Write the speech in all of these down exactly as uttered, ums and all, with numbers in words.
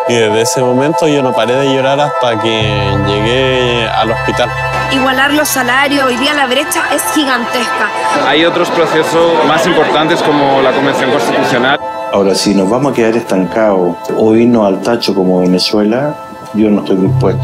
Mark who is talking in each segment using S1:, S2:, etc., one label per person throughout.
S1: Y desde ese momento yo no paré de llorar hasta que llegué al hospital.
S2: Igualar los salarios, hoy día la brecha es gigantesca.
S3: Hay otros procesos más importantes como la Convención Constitucional.
S4: Ahora, si nos vamos a quedar estancados o irnos al tacho como Venezuela, yo no estoy dispuesto.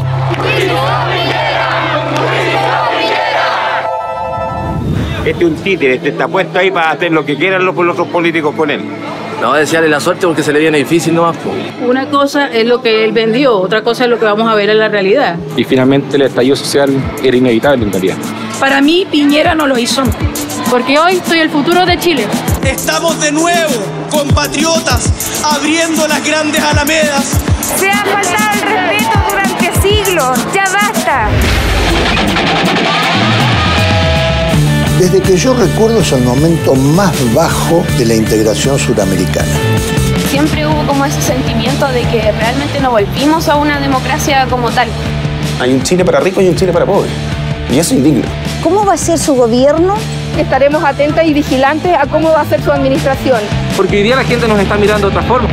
S5: Este es un títere, este está puesto ahí para hacer lo que quieran los, los otros políticos con él.
S6: No, desearle la suerte porque se le viene difícil nomás.
S7: Una cosa es lo que él vendió, otra cosa es lo que vamos a ver en la realidad.
S3: Y finalmente el estallido social era inevitable en realidad.
S7: Para mí, Piñera no lo hizo, porque hoy soy el futuro de Chile.
S8: Estamos de nuevo, compatriotas, abriendo las grandes alamedas.
S2: Se ha faltado el respeto durante siglos, ya basta.
S9: Desde que yo recuerdo es el momento más bajo de la integración suramericana.
S10: Siempre hubo como ese sentimiento de que realmente no volvimos a una democracia como tal.
S11: Hay un Chile para ricos y un Chile para pobres. Y eso es indigno.
S12: ¿Cómo va a ser su gobierno?
S13: Estaremos atentas y vigilantes a cómo va a ser su administración.
S6: Porque hoy día la gente nos está mirando de otra forma.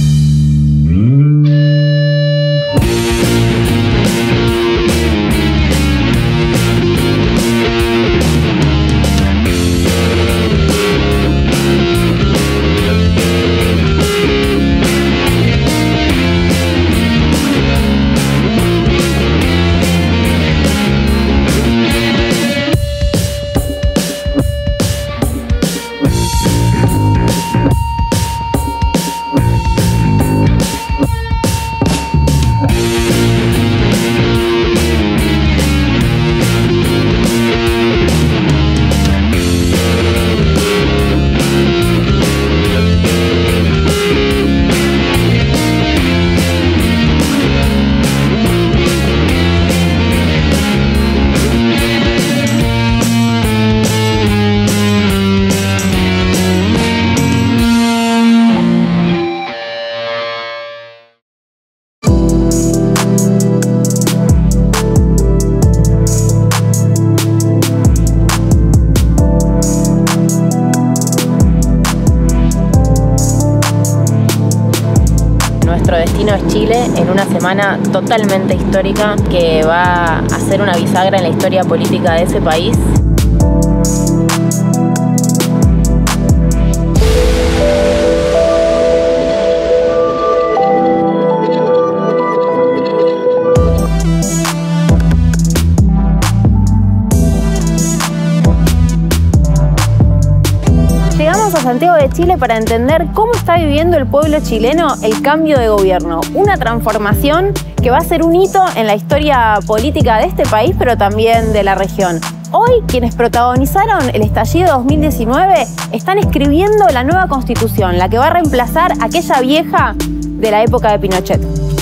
S14: Nuestro destino es Chile en una semana totalmente histórica que va a ser una bisagra en la historia política de ese país. Llegamos a Santiago de Chile para entender cómo está viviendo el pueblo chileno el cambio de gobierno. Una transformación que va a ser un hito en la historia política de este país, pero también de la región. Hoy, quienes protagonizaron el estallido dos mil diecinueve están escribiendo la nueva constitución, la que va a reemplazar aquella vieja de la época de Pinochet.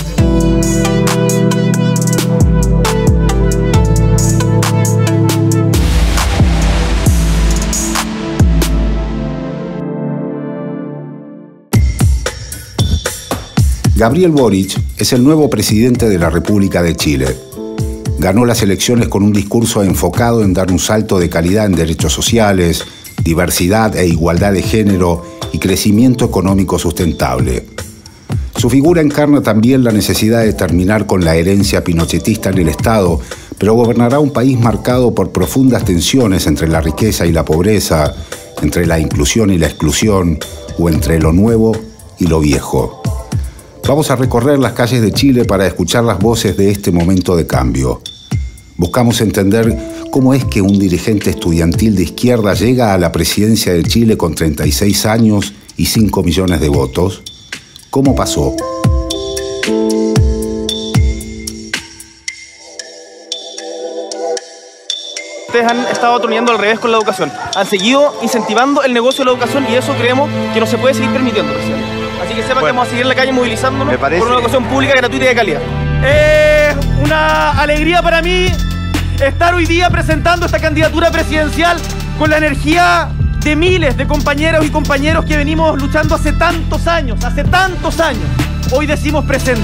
S15: Gabriel Boric es el nuevo presidente de la República de Chile. Ganó las elecciones con un discurso enfocado en dar un salto de calidad en derechos sociales, diversidad e igualdad de género y crecimiento económico sustentable. Su figura encarna también la necesidad de terminar con la herencia pinochetista en el Estado, pero gobernará un país marcado por profundas tensiones entre la riqueza y la pobreza, entre la inclusión y la exclusión, o entre lo nuevo y lo viejo. Vamos a recorrer las calles de Chile para escuchar las voces de este momento de cambio. Buscamos entender cómo es que un dirigente estudiantil de izquierda llega a la presidencia de Chile con treinta y seis años y cinco millones de votos. ¿Cómo pasó?
S16: Ustedes han estado atoniendo al revés con la educación. Han seguido incentivando el negocio de la educación y eso creemos que no se puede seguir permitiendo, presidente. Así que sepan bueno, que vamos a seguir en la calle movilizándonos por una educación pública, gratuita y de calidad. Es una alegría para mí estar hoy día presentando esta candidatura presidencial con la energía de miles de compañeros y compañeros que venimos luchando hace tantos años, hace tantos años. Hoy decimos presente.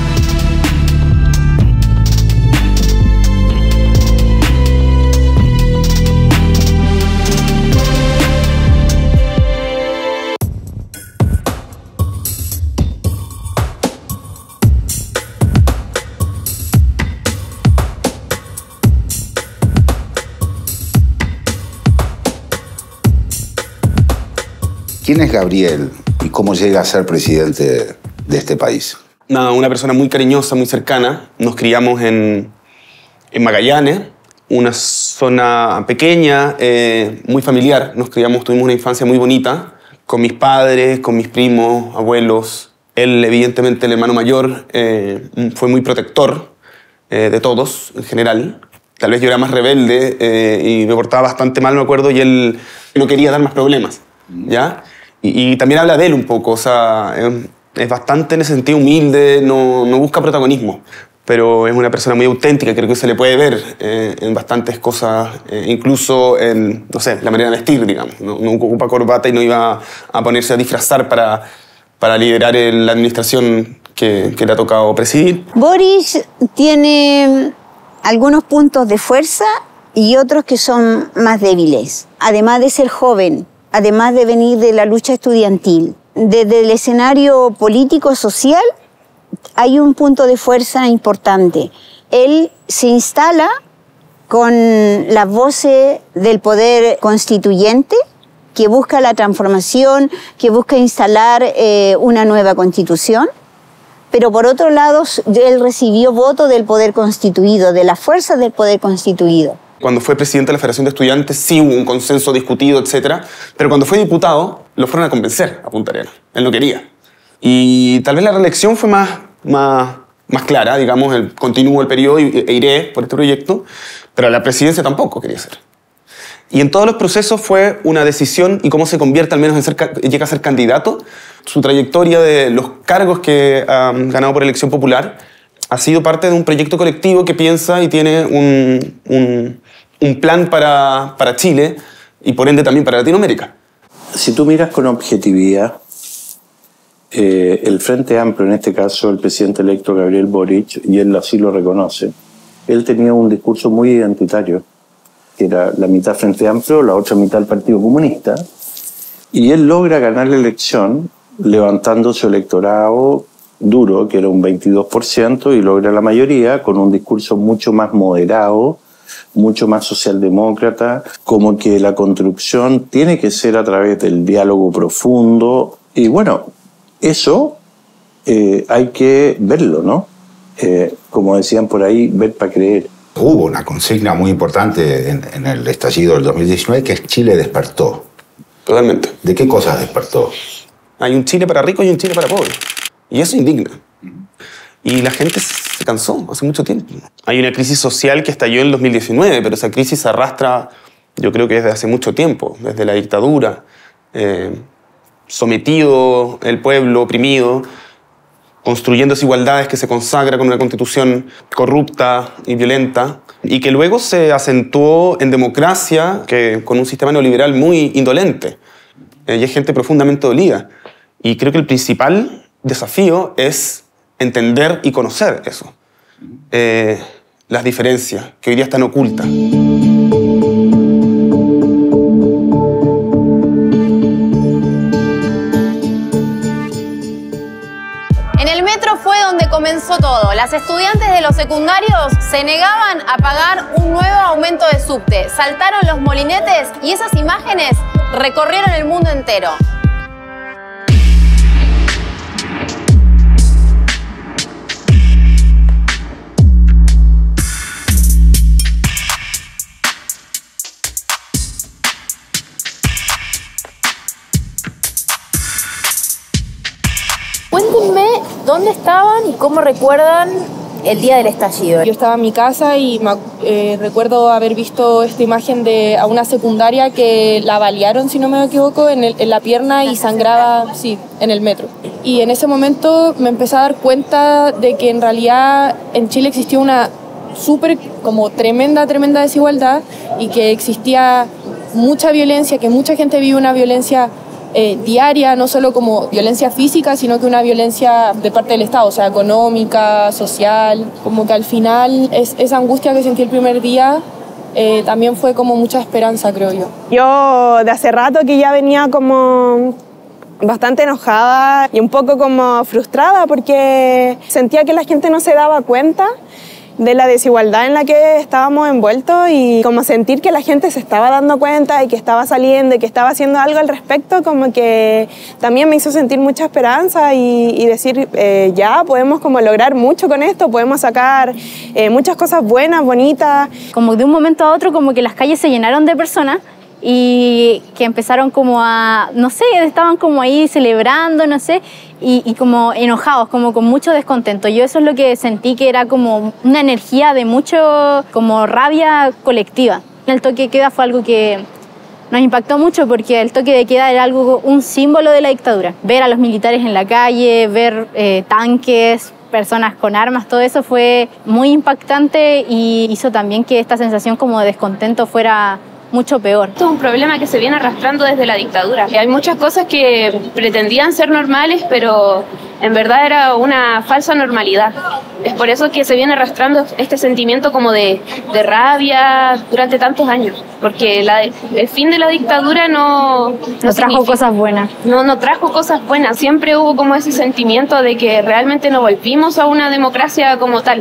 S15: ¿Quién es Gabriel y cómo llega a ser presidente de este país?
S11: Nada, una persona muy cariñosa, muy cercana. Nos criamos en, en Magallanes, una zona pequeña, eh, muy familiar. Nos criamos, tuvimos una infancia muy bonita, con mis padres, con mis primos, abuelos. Él, evidentemente, el hermano mayor, eh, fue muy protector eh, de todos, en general. Tal vez yo era más rebelde eh, y me portaba bastante mal, me acuerdo, y él no quería dar más problemas, ¿ya? Y, y también habla de él un poco, o sea, es, es bastante en ese sentido humilde, no, no busca protagonismo, pero es una persona muy auténtica, creo que se le puede ver eh, en bastantes cosas, eh, incluso en, no sé, la manera de vestir, digamos. No, no ocupa corbata y no iba a ponerse a disfrazar para, para liderar el, la administración que, que le ha tocado presidir.
S12: Boric tiene algunos puntos de fuerza y otros que son más débiles. Además de ser joven, además de venir de la lucha estudiantil, desde el escenario político-social hay un punto de fuerza importante. Él se instala con las voces del poder constituyente, que busca la transformación, que busca instalar eh, una nueva constitución. Pero por otro lado, él recibió voto del poder constituido, de las fuerzas del poder constituido.
S11: Cuando fue presidente de la Federación de Estudiantes sí hubo un consenso discutido, etcétera. Pero cuando fue diputado, lo fueron a convencer a Punta Arenas. Él no quería. Y tal vez la reelección fue más, más, más clara, digamos, el, continúo el periodo e iré por este proyecto, pero la presidencia tampoco quería ser. Y en todos los procesos fue una decisión y cómo se convierte al menos en ser, llega a ser candidato. Su trayectoria de los cargos que ha um, ganado por elección popular ha sido parte de un proyecto colectivo que piensa y tiene un, un, un plan para, para Chile y por ende también para Latinoamérica.
S4: Si tú miras con objetividad, eh, el Frente Amplio, en este caso el presidente electo Gabriel Boric, y él así lo reconoce, él tenía un discurso muy identitario, que era la mitad Frente Amplio, la otra mitad el Partido Comunista, y él logra ganar la elección levantando su electorado duro, que era un veintidós por ciento, y logra la mayoría con un discurso mucho más moderado, mucho más socialdemócrata, como que la construcción tiene que ser a través del diálogo profundo, y bueno, eso eh, hay que verlo, ¿no? Eh, como decían por ahí, ver para creer.
S15: Hubo una consigna muy importante en, en el estallido del dos mil diecinueve, que es Chile despertó.
S11: Totalmente.
S15: ¿De qué cosas despertó?
S11: Hay un Chile para ricos y un Chile para pobres. Y eso indigna. Y la gente se cansó hace mucho tiempo. Hay una crisis social que estalló en el dos mil diecinueve, pero esa crisis se arrastra, yo creo que desde hace mucho tiempo, desde la dictadura, eh, sometido el pueblo, oprimido, construyendo desigualdades que se consagra con una constitución corrupta y violenta, y que luego se acentuó en democracia, que, con un sistema neoliberal muy indolente. Eh, y hay gente profundamente dolida. Y creo que el principal desafío es entender y conocer eso. Eh, las diferencias que hoy día están ocultas.
S14: En el metro fue donde comenzó todo. Las estudiantes de los secundarios se negaban a pagar un nuevo aumento de subte. Saltaron los molinetes y esas imágenes recorrieron el mundo entero. Cuéntenme dónde estaban y cómo recuerdan el día del estallido.
S13: Yo estaba en mi casa y me, eh, recuerdo haber visto esta imagen de a una secundaria que la balearon, si no me equivoco, en, el, en la pierna y sangraba, sí, en el metro. Y en ese momento me empecé a dar cuenta de que en realidad en Chile existía una súper, como tremenda, tremenda desigualdad y que existía mucha violencia, que mucha gente vive una violencia Eh, diaria, no solo como violencia física, sino que una violencia de parte del Estado, o sea, económica, social, como que al final es, esa angustia que sentí el primer día eh, también fue como mucha esperanza, creo yo. Yo de hace rato que ya venía como bastante enojada y un poco como frustrada porque sentía que la gente no se daba cuenta de la desigualdad en la que estábamos envueltos y como sentir que la gente se estaba dando cuenta y que estaba saliendo y que estaba haciendo algo al respecto, como que también me hizo sentir mucha esperanza y, y decir, eh, ya podemos como lograr mucho con esto, podemos sacar eh, muchas cosas buenas, bonitas.
S14: Como de un momento a otro, como que las calles se llenaron de personas y que empezaron como a, no sé, estaban como ahí celebrando, no sé, y, y como enojados, como con mucho descontento. Yo eso es lo que sentí, que era como una energía de mucho, como rabia colectiva. El toque de queda fue algo que nos impactó mucho porque el toque de queda era algo, un símbolo de la dictadura. Ver a los militares en la calle, ver eh, tanques, personas con armas, todo eso fue muy impactante y hizo también que esta sensación como de descontento fuera mucho peor.
S10: Esto es un problema que se viene arrastrando desde la dictadura. Hay muchas cosas que pretendían ser normales, pero en verdad era una falsa normalidad. Es por eso que se viene arrastrando este sentimiento como de, de rabia durante tantos años, porque la, el fin de la dictadura no, no,
S14: no trajo cosas buenas.
S10: No, no trajo cosas buenas. Siempre hubo como ese sentimiento de que realmente no volvimos a una democracia como tal.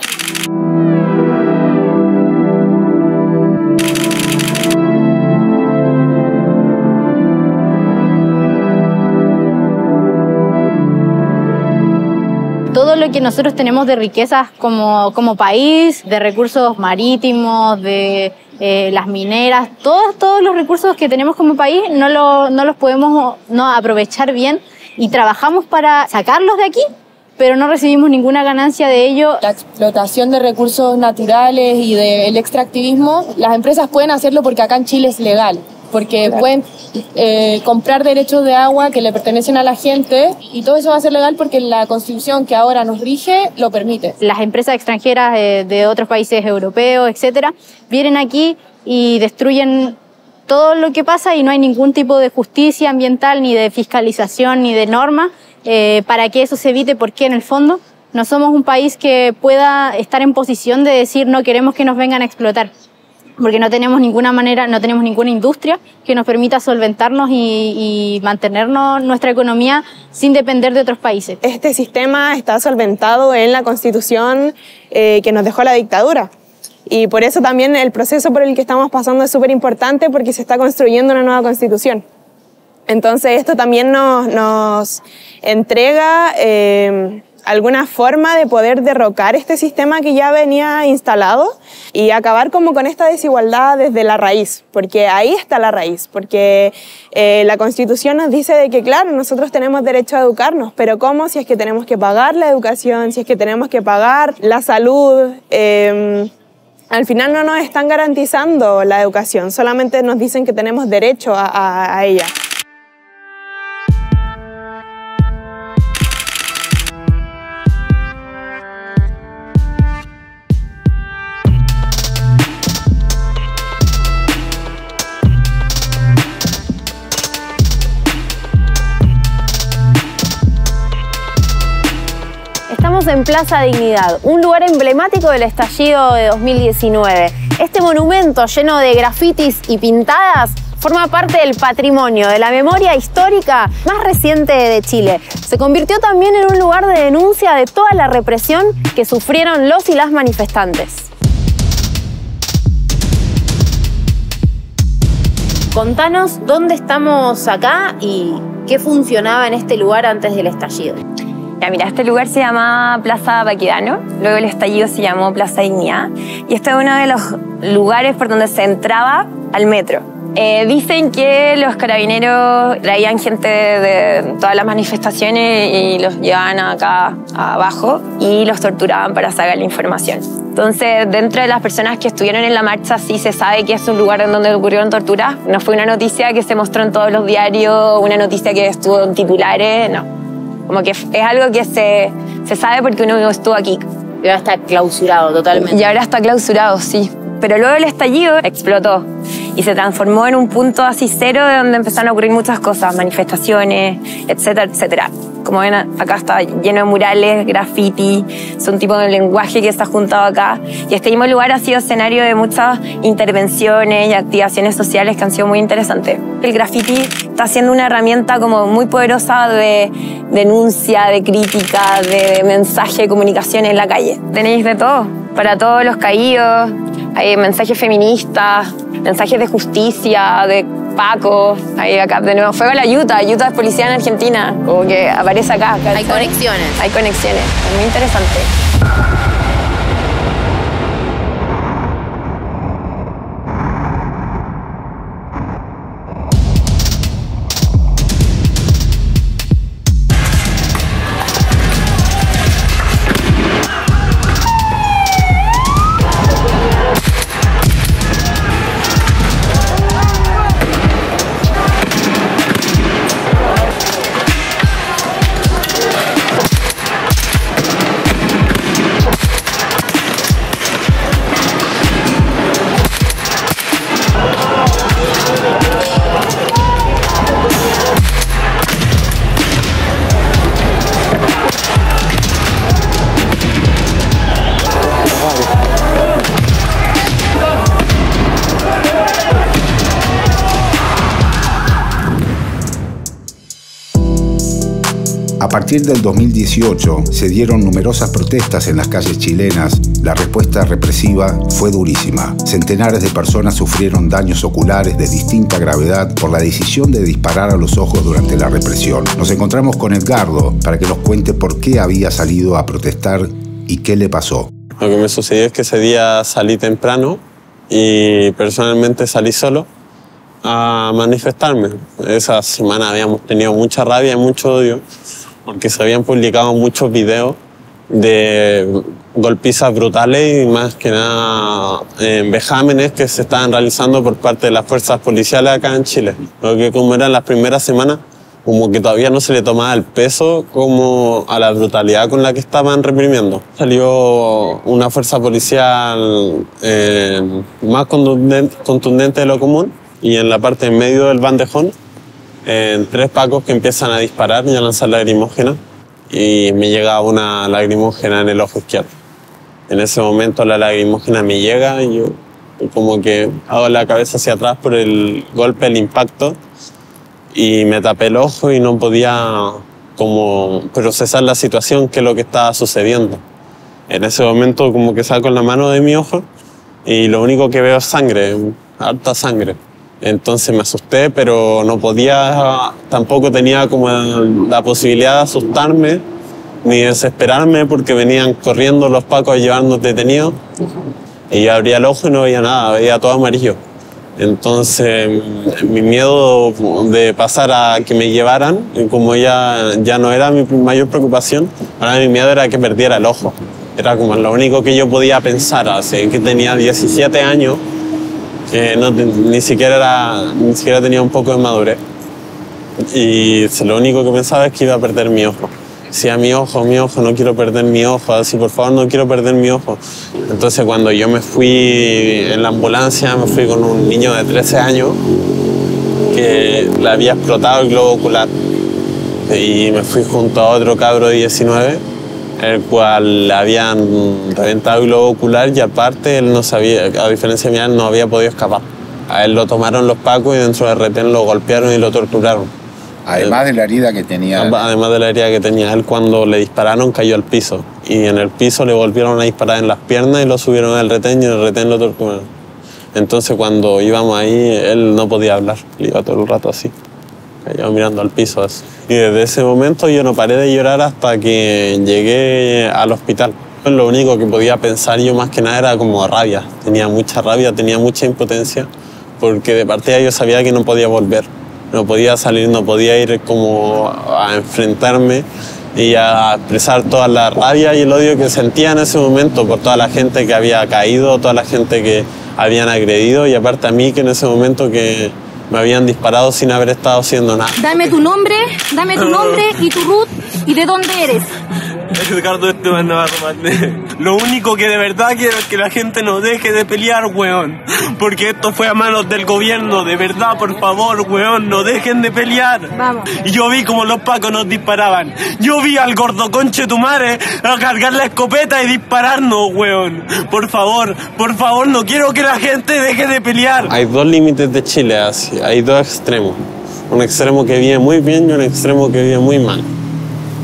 S14: Todo lo que nosotros tenemos de riquezas como, como país, de recursos marítimos, de eh, las mineras, todos, todos los recursos que tenemos como país no, lo, no los podemos no aprovechar bien y trabajamos para sacarlos de aquí, pero no recibimos ninguna ganancia de ello.
S13: La explotación de recursos naturales y del extractivismo, las empresas pueden hacerlo porque acá en Chile es legal. Porque claro, pueden eh, comprar derechos de agua que le pertenecen a la gente y todo eso va a ser legal porque la Constitución que ahora nos rige lo permite.
S14: Las empresas extranjeras de, de otros países europeos, etcétera, vienen aquí y destruyen todo lo que pasa y no hay ningún tipo de justicia ambiental, ni de fiscalización, ni de norma eh, para que eso se evite, porque en el fondo no somos un país que pueda estar en posición de decir no queremos que nos vengan a explotar, porque no tenemos ninguna manera, no tenemos ninguna industria que nos permita solventarnos y, y mantenernos nuestra economía sin depender de otros países.
S13: Este sistema está solventado en la Constitución eh, que nos dejó la dictadura. Y por eso también el proceso por el que estamos pasando es súper importante, porque se está construyendo una nueva Constitución. Entonces esto también nos, nos entrega eh, alguna forma de poder derrocar este sistema que ya venía instalado y acabar como con esta desigualdad desde la raíz, porque ahí está la raíz, porque eh, la Constitución nos dice de que claro, nosotros tenemos derecho a educarnos, pero ¿cómo? Si es que tenemos que pagar la educación, si es que tenemos que pagar la salud, eh, al final no nos están garantizando la educación, solamente nos dicen que tenemos derecho a, a, a ella.
S14: Estamos en Plaza Dignidad, un lugar emblemático del estallido de dos mil diecinueve. Este monumento lleno de grafitis y pintadas forma parte del patrimonio, de la memoria histórica más reciente de Chile. Se convirtió también en un lugar de denuncia de toda la represión que sufrieron los y las manifestantes. Contanos dónde estamos acá y qué funcionaba en este lugar antes del estallido.
S17: Ya, mira, este lugar se llamaba Plaza Baquedano, luego el estallido se llamó Plaza Dignidad y este es uno de los lugares por donde se entraba al metro. Eh, dicen que los carabineros traían gente de, de todas las manifestaciones y los llevaban acá abajo y los torturaban para sacar la información. Entonces, dentro de las personas que estuvieron en la marcha, sí se sabe que es un lugar en donde ocurrieron torturas. No fue una noticia que se mostró en todos los diarios, una noticia que estuvo en titulares, no. Como que es algo que se, se sabe porque uno estuvo aquí.
S14: Y ahora está clausurado totalmente.
S17: Y ahora está clausurado, sí. Pero luego el estallido explotó y se transformó en un punto así cero de donde empezaron a ocurrir muchas cosas, manifestaciones, etcétera, etcétera. Como ven, acá está lleno de murales, graffiti, es un tipo de lenguaje que se ha juntado acá. Y este mismo lugar ha sido escenario de muchas intervenciones y activaciones sociales que han sido muy interesantes. El graffiti está siendo una herramienta como muy poderosa de denuncia, de crítica, de mensaje, de comunicación en la calle. Tenéis de todo. para todos los caídos, hay mensajes feministas, mensajes de justicia, de Paco, ahí acá de nuevo, fuego a la Utah, Utah es policía en Argentina, como que aparece acá. ¿cachai?
S14: Hay conexiones.
S17: Hay conexiones, es muy interesante.
S15: A partir del dos mil dieciocho se dieron numerosas protestas en las calles chilenas. La respuesta represiva fue durísima. Centenares de personas sufrieron daños oculares de distinta gravedad por la decisión de disparar a los ojos durante la represión. Nos encontramos con Edgardo para que nos cuente por qué había salido a protestar y qué le pasó.
S1: Lo que me sucedió es que ese día salí temprano y personalmente salí solo a manifestarme. Esa semana habíamos tenido mucha rabia y mucho odio porque se habían publicado muchos videos de golpizas brutales y más que nada eh, vejámenes que se estaban realizando por parte de las fuerzas policiales acá en Chile. Lo que como eran las primeras semanas, como que todavía no se le tomaba el peso como a la brutalidad con la que estaban reprimiendo. Salió una fuerza policial eh, más contundente, contundente de lo común y en la parte en medio del bandejón, eh, tres pacos que empiezan a disparar y a lanzar lacrimógena y me llega una lacrimógena en el ojo izquierdo. En ese momento la lacrimógena me llega y yo como que hago la cabeza hacia atrás por el golpe, el impacto, y me tapé el ojo y no podía como procesar la situación, que es lo que estaba sucediendo. En ese momento como que saco la mano de mi ojo y lo único que veo es sangre, harta sangre. Entonces me asusté, pero no podía, tampoco tenía como la posibilidad de asustarme ni desesperarme porque venían corriendo los pacos a llevarnos detenidos. Y yo abría el ojo y no veía nada, veía todo amarillo. Entonces mi miedo de pasar a que me llevaran, como ya, ya no era mi mayor preocupación, ahora mi miedo era que perdiera el ojo. Era como lo único que yo podía pensar, así que tenía diecisiete años, que no, ni, siquiera era, ni siquiera tenía un poco de madurez. Y lo único que pensaba es que iba a perder mi ojo. Decía, mi ojo, mi ojo, no quiero perder mi ojo, así por favor no quiero perder mi ojo. Entonces cuando yo me fui en la ambulancia, me fui con un niño de trece años que le había explotado el globo ocular. Y me fui junto a otro cabro de diecinueve, el cual le habían reventado el globo ocular y aparte él no sabía, a diferencia mía, él no había podido escapar. A él lo tomaron los pacos y dentro del retén lo golpearon y lo torturaron.
S15: Además de la herida que tenía.
S1: Además de la herida que tenía él, cuando le dispararon cayó al piso. Y en el piso le volvieron a disparar en las piernas y lo subieron al retén y en el retén lo torturaron. Entonces cuando íbamos ahí, él no podía hablar. Le iba todo el rato así, callado mirando al piso así. Y desde ese momento yo no paré de llorar hasta que llegué al hospital. Lo único que podía pensar yo más que nada era como rabia. Tenía mucha rabia, tenía mucha impotencia, porque de partida yo sabía que no podía volver. No podía salir, no podía ir como a enfrentarme y a expresar toda la rabia y el odio que sentía en ese momento por toda la gente que había caído, toda la gente que habían agredido y aparte a mí que en ese momento que me habían disparado sin haber estado haciendo nada.
S7: Dame tu nombre, dame tu nombre y tu root y de dónde eres.
S8: Ricardo Esteban Navarro. Lo único que de verdad quiero es que la gente no deje de pelear, weón. Porque esto fue a manos del gobierno. De verdad, por favor, weón, no dejen de pelear.
S7: Vamos.
S8: Y yo vi como los pacos nos disparaban. Yo vi al gordo conche tu madre a cargar la escopeta y dispararnos, weón. Por favor, por favor, no quiero que la gente deje de pelear.
S1: Hay dos límites de Chile, así. Hay dos extremos. Un extremo que vive muy bien y un extremo que vive muy mal.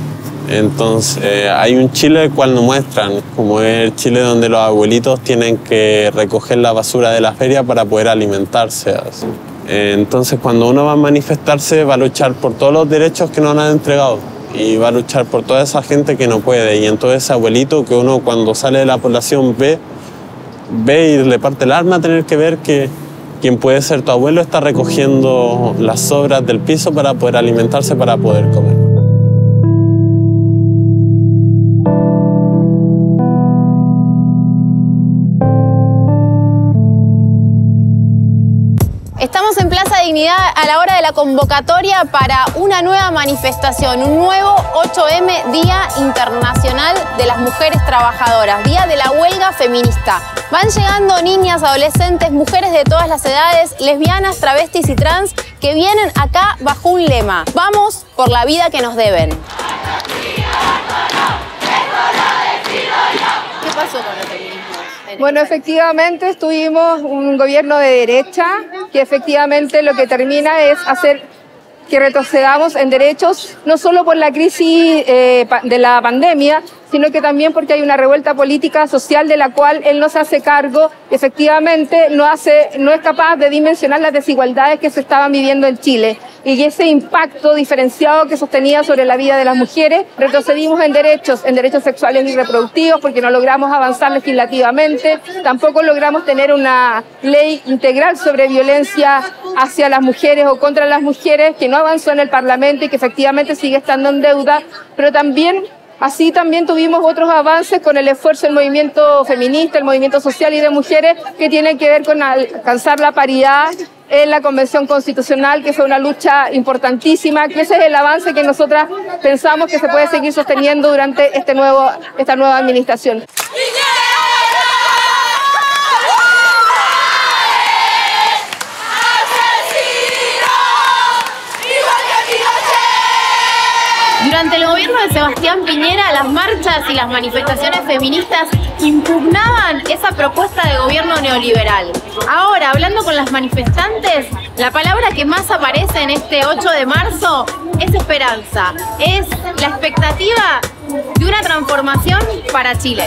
S1: Entonces, eh, hay un Chile el cual nos muestran, como es el Chile donde los abuelitos tienen que recoger la basura de la feria para poder alimentarse. Eh, entonces, cuando uno va a manifestarse, va a luchar por todos los derechos que nos han entregado y va a luchar por toda esa gente que no puede. Y entonces ese abuelito que uno cuando sale de la población ve, ve y le parte el alma tener que ver que quien puede ser tu abuelo está recogiendo las sobras del piso para poder alimentarse, para poder comer.
S14: Estamos en Plaza Dignidad a la hora de la convocatoria para una nueva manifestación, un nuevo ocho eme, Día Internacional de las Mujeres Trabajadoras, Día de la Huelga Feminista. Van llegando niñas, adolescentes, mujeres de todas las edades, lesbianas, travestis y trans, que vienen acá bajo un lema: vamos por la vida que nos deben. ¿Qué pasó con los feminismos?
S18: Bueno, efectivamente tuvimos un gobierno de derecha que efectivamente lo que termina es hacer que retrocedamos en derechos, no solo por la crisis eh, de la pandemia, sino que también porque hay una revuelta política social de la cual él no se hace cargo, efectivamente no, hace, no es capaz de dimensionar las desigualdades que se estaban viviendo en Chile. Y ese impacto diferenciado que sostenía sobre la vida de las mujeres, retrocedimos en derechos, en derechos sexuales y reproductivos, porque no logramos avanzar legislativamente, tampoco logramos tener una ley integral sobre violencia hacia las mujeres o contra las mujeres, que no avanzó en el Parlamento y que efectivamente sigue estando en deuda, pero también así también tuvimos otros avances con el esfuerzo del movimiento feminista, el movimiento social y de mujeres, que tienen que ver con alcanzar la paridad en la Convención Constitucional, que fue una lucha importantísima, que ese es el avance que nosotras pensamos que se puede seguir sosteniendo durante este nuevo, esta nueva administración.
S14: Durante el gobierno de Sebastián Piñera, las marchas y las manifestaciones feministas impugnaban esa propuesta de gobierno neoliberal. Ahora, hablando con las manifestantes, la palabra que más aparece en este ocho de marzo es esperanza. Es la expectativa de una transformación para Chile.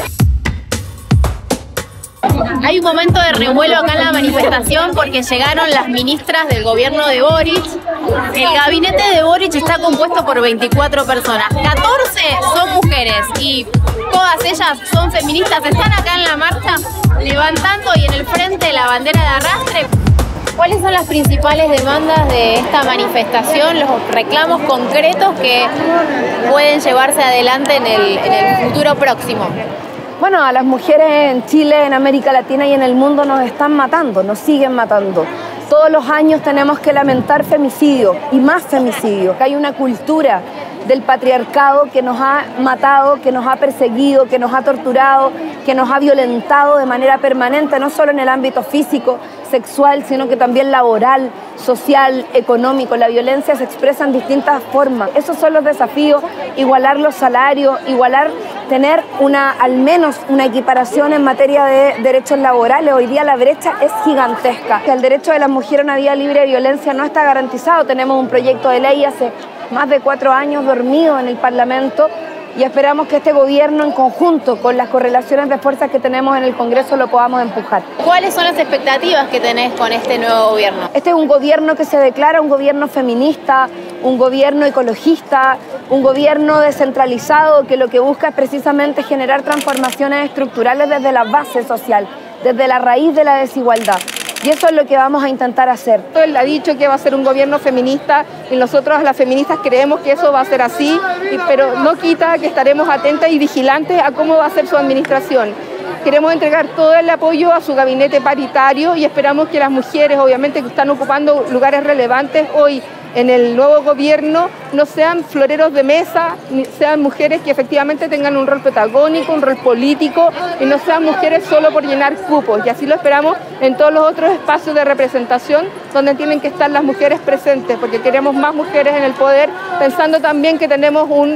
S14: Hay un momento de revuelo acá en la manifestación porque llegaron las ministras del gobierno de Boric. El gabinete de Boric está compuesto por veinticuatro personas. catorce son mujeres y todas ellas son feministas. Están acá en la marcha levantando y en el frente la bandera de arrastre. ¿Cuáles son las principales demandas de esta manifestación, los reclamos concretos que pueden llevarse adelante en el, en el futuro próximo?
S19: Bueno, a las mujeres en Chile, en América Latina y en el mundo nos están matando, nos siguen matando. Todos los años tenemos que lamentar femicidio y más femicidio, que hay una cultura del patriarcado que nos ha matado, que nos ha perseguido, que nos ha torturado, que nos ha violentado de manera permanente, no solo en el ámbito físico, sexual, sino que también laboral, social, económico. La violencia se expresa en distintas formas. Esos son los desafíos: igualar los salarios, igualar, tener una, al menos una equiparación en materia de derechos laborales. Hoy día la brecha es gigantesca. El derecho de las mujeres a una vida libre de violencia no está garantizado. Tenemos un proyecto de ley hace más de cuatro años dormido en el Parlamento y esperamos que este gobierno, en conjunto con las correlaciones de fuerzas que tenemos en el Congreso, lo podamos empujar.
S14: ¿Cuáles son las expectativas que tenés con este nuevo gobierno?
S19: Este es un gobierno que se declara un gobierno feminista, un gobierno ecologista, un gobierno descentralizado que lo que busca es precisamente generar transformaciones estructurales desde la base social, desde la raíz de la desigualdad. Y eso es lo que vamos a intentar hacer.
S18: Él ha dicho que va a ser un gobierno feminista y nosotros las feministas creemos que eso va a ser así, pero no quita que estaremos atentas y vigilantes a cómo va a ser su administración. Queremos entregar todo el apoyo a su gabinete paritario y esperamos que las mujeres, obviamente, que están ocupando lugares relevantes hoy en el nuevo gobierno, no sean floreros de mesa, sean mujeres que efectivamente tengan un rol protagónico, un rol político, y no sean mujeres solo por llenar cupos. Y así lo esperamos en todos los otros espacios de representación donde tienen que estar las mujeres presentes, porque queremos más mujeres en el poder, pensando también que tenemos un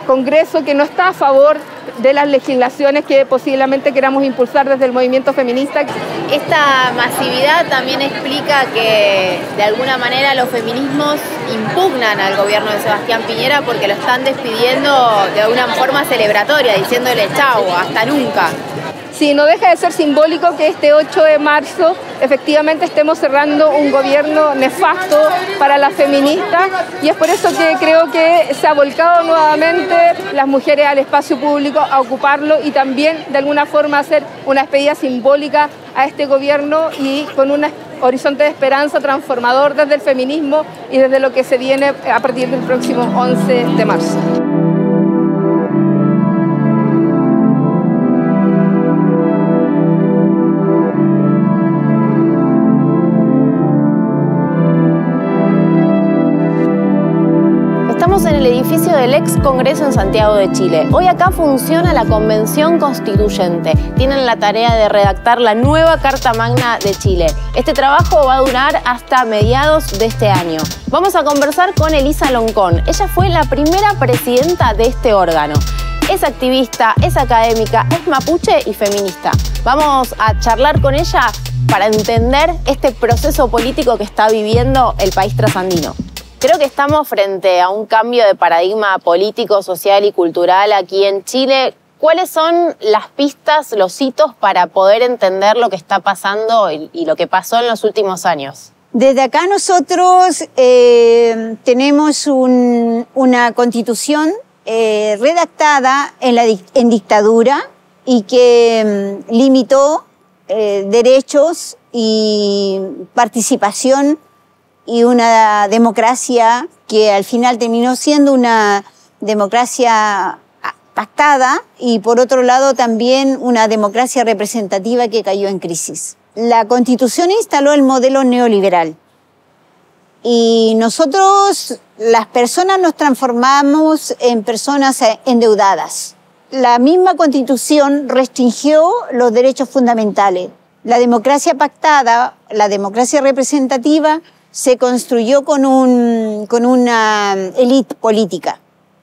S18: Congreso que no está a favor de las legislaciones que posiblemente queramos impulsar desde el movimiento feminista.
S14: Esta masividad también explica que de alguna manera los feminismos impugnan al gobierno de Sebastián Piñera porque lo están despidiendo de una forma celebratoria, diciéndole chau, hasta nunca.
S18: Sí, no deja de ser simbólico que este ocho de marzo efectivamente estemos cerrando un gobierno nefasto para las feministas, y es por eso que creo que se ha volcado nuevamente las mujeres al espacio público a ocuparlo y también de alguna forma hacer una despedida simbólica a este gobierno y con un horizonte de esperanza transformador desde el feminismo y desde lo que se viene a partir del próximo once de marzo.
S14: Estamos en el edificio del ex Congreso en Santiago de Chile. Hoy acá funciona la Convención Constituyente. Tienen la tarea de redactar la nueva Carta Magna de Chile. Este trabajo va a durar hasta mediados de este año. Vamos a conversar con Elisa Loncón. Ella fue la primera presidenta de este órgano. Es activista, es académica, es mapuche y feminista. Vamos a charlar con ella para entender este proceso político que está viviendo el país trasandino. Creo que estamos frente a un cambio de paradigma político, social y cultural aquí en Chile. ¿Cuáles son las pistas, los hitos para poder entender lo que está pasando y, y lo que pasó en los últimos años?
S12: Desde acá nosotros eh, tenemos un, una constitución eh, redactada en, la, en dictadura y que mm, limitó eh, derechos y participación y una democracia que al final terminó siendo una democracia pactada y por otro lado también una democracia representativa que cayó en crisis. La Constitución instaló el modelo neoliberal y nosotros, las personas, nos transformamos en personas endeudadas. La misma Constitución restringió los derechos fundamentales. La democracia pactada, la democracia representativa, se construyó con, un, con una élite política.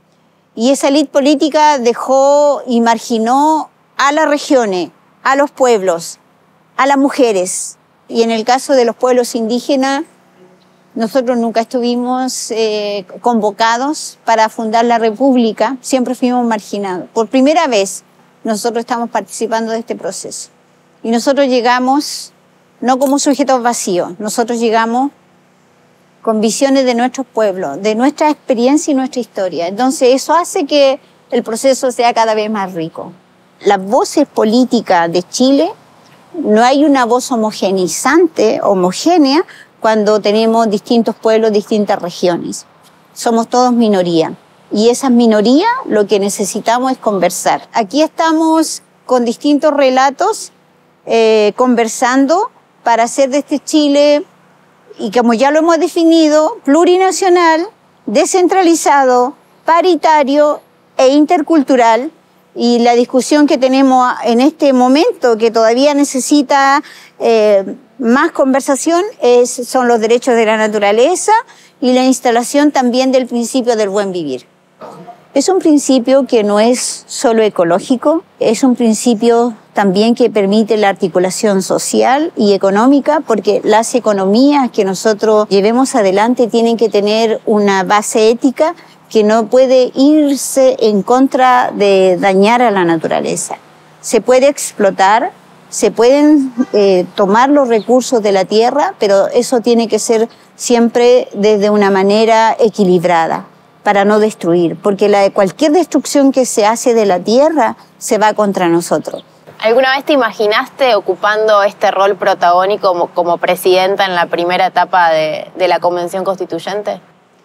S12: Y esa élite política dejó y marginó a las regiones, a los pueblos, a las mujeres. Y en el caso de los pueblos indígenas, nosotros nunca estuvimos eh, convocados para fundar la República, siempre fuimos marginados. Por primera vez nosotros estamos participando de este proceso. Y nosotros llegamos no como sujetos vacíos, nosotros llegamos con visiones de nuestros pueblos, de nuestra experiencia y nuestra historia. Entonces eso hace que el proceso sea cada vez más rico. Las voces políticas de Chile, no hay una voz homogeneizante, homogénea, cuando tenemos distintos pueblos, distintas regiones. Somos todos minoría. Y esas minorías lo que necesitamos es conversar. Aquí estamos con distintos relatos, eh, conversando para hacer de este Chile, y como ya lo hemos definido, plurinacional, descentralizado, paritario e intercultural. Y la discusión que tenemos en este momento, que todavía necesita eh, más conversación, es, son los derechos de la naturaleza y la instalación también del principio del buen vivir. Es un principio que no es solo ecológico, es un principio también que permite la articulación social y económica, porque las economías que nosotros llevemos adelante tienen que tener una base ética que no puede irse en contra de dañar a la naturaleza. Se puede explotar, se pueden eh, tomar los recursos de la tierra, pero eso tiene que ser siempre desde una manera equilibrada, para no destruir, porque la, cualquier destrucción que se hace de la tierra se va contra nosotros.
S14: ¿Alguna vez te imaginaste ocupando este rol protagónico como, como presidenta en la primera etapa de, de la Convención Constituyente?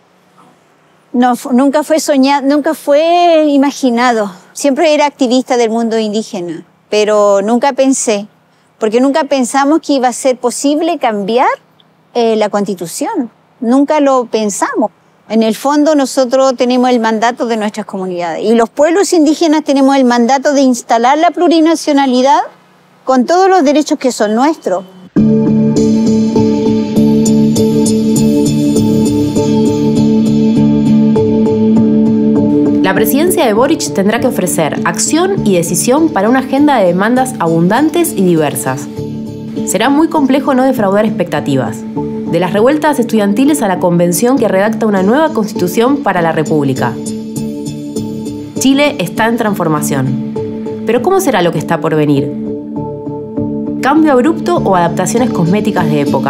S12: No, nunca fue soñado, nunca fue imaginado. Siempre era activista del mundo indígena, pero nunca pensé, porque nunca pensamos que iba a ser posible cambiar eh, la Constitución. Nunca lo pensamos. En el fondo nosotros tenemos el mandato de nuestras comunidades y los pueblos indígenas tenemos el mandato de instalar la plurinacionalidad con todos los derechos que son nuestros.
S14: La
S20: presidencia de Boric tendrá que ofrecer acción y decisión para una agenda de demandas abundantes y diversas. Será muy complejo no defraudar expectativas. De las revueltas estudiantiles a la convención que redacta una nueva constitución para la República. Chile está en transformación. Pero ¿cómo será lo que está por venir? ¿Cambio abrupto o adaptaciones cosméticas de época?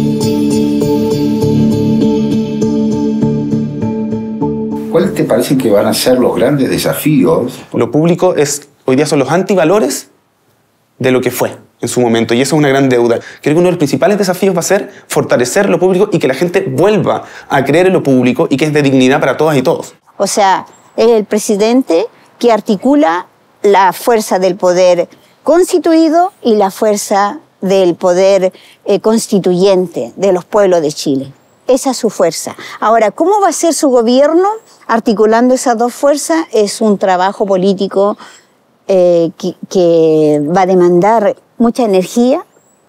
S15: ¿Cuáles te parecen que van a ser los grandes desafíos?
S11: Lo público es, hoy día son los antivalores de lo que fue en su momento, y eso es una gran deuda. Creo que uno de los principales desafíos va a ser fortalecer lo público y que la gente vuelva a creer en lo público y que es de dignidad para todas y todos.
S12: O sea, es el presidente que articula la fuerza del poder constituido y la fuerza del poder eh, constituyente de los pueblos de Chile. Esa es su fuerza. Ahora, ¿cómo va a ser su gobierno articulando esas dos fuerzas? Es un trabajo político eh, que, que va a demandar mucha energía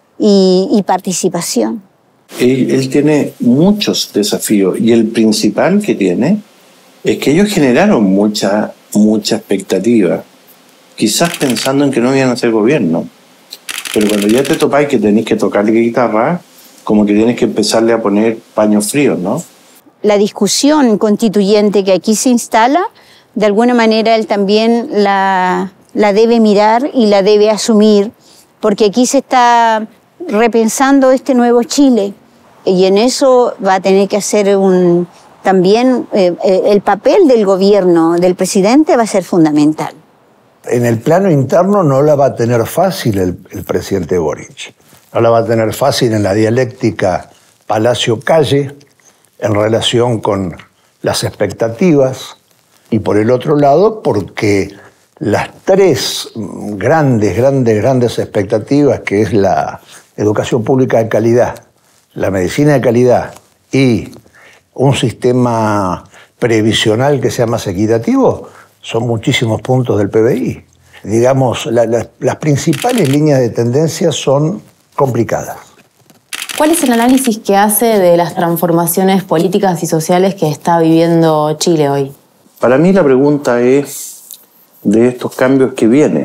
S12: y, y participación.
S4: Él, él tiene muchos desafíos y el principal que tiene es que ellos generaron mucha, mucha expectativa, quizás pensando en que no iban a ser gobierno. Pero cuando ya te topáis que tenéis que tocar la guitarra, como que tienes que empezarle a poner paños fríos, ¿no?
S12: La discusión constituyente que aquí se instala, de alguna manera él también la, la debe mirar y la debe asumir, porque aquí se está repensando este nuevo Chile y en eso va a tener que hacer un, también eh, el papel del gobierno, del presidente, va a ser fundamental.
S9: En el plano interno no la va a tener fácil el, el presidente Boric. No la va a tener fácil en la dialéctica Palacio-Calle, en relación con las expectativas, y por el otro lado, porque las tres grandes, grandes, grandes expectativas, que es la educación pública de calidad, la medicina de calidad y un sistema previsional que sea más equitativo, son muchísimos puntos del P B I. Digamos, la, la, las principales líneas de tendencia son complicadas.
S20: ¿Cuál es el análisis que hace de las transformaciones políticas y sociales que está viviendo Chile hoy?
S4: Para mí la pregunta es de estos cambios que vienen,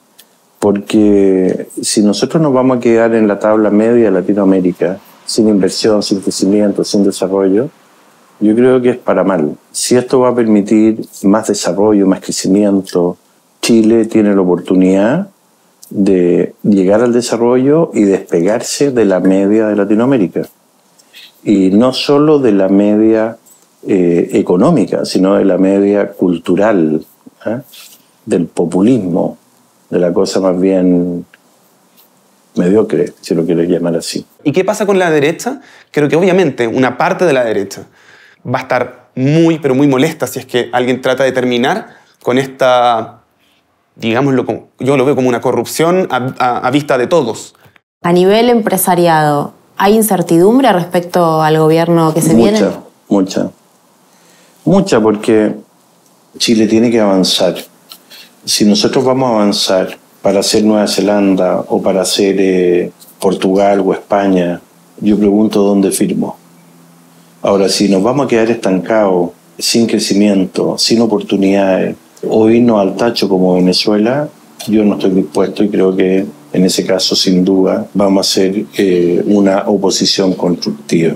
S4: porque si nosotros nos vamos a quedar en la tabla media de Latinoamérica, sin inversión, sin crecimiento, sin desarrollo, yo creo que es para mal. Si esto va a permitir más desarrollo, más crecimiento, Chile tiene la oportunidad de llegar al desarrollo y despegarse de la media de Latinoamérica. Y no solo de la media eh, económica, sino de la media cultural, ¿eh? Del populismo, de la cosa más bien mediocre, si lo quieres llamar así.
S11: ¿Y qué pasa con la derecha? Creo que obviamente una parte de la derecha va a estar muy, pero muy molesta si es que alguien trata de terminar con esta, digámoslo, yo lo veo como una corrupción a, a, a vista de todos.
S20: A nivel empresariado, ¿hay incertidumbre respecto al gobierno que se
S4: mucha,
S20: viene?
S4: Mucha, mucha. Mucha, porque Chile tiene que avanzar. Si nosotros vamos a avanzar para hacer Nueva Zelanda o para hacer eh, Portugal o España, yo pregunto dónde firmo. Ahora, si nos vamos a quedar estancados, sin crecimiento, sin oportunidades, o irnos al tacho como Venezuela, yo no estoy dispuesto y creo que en ese caso, sin duda, vamos a hacer eh, una oposición constructiva.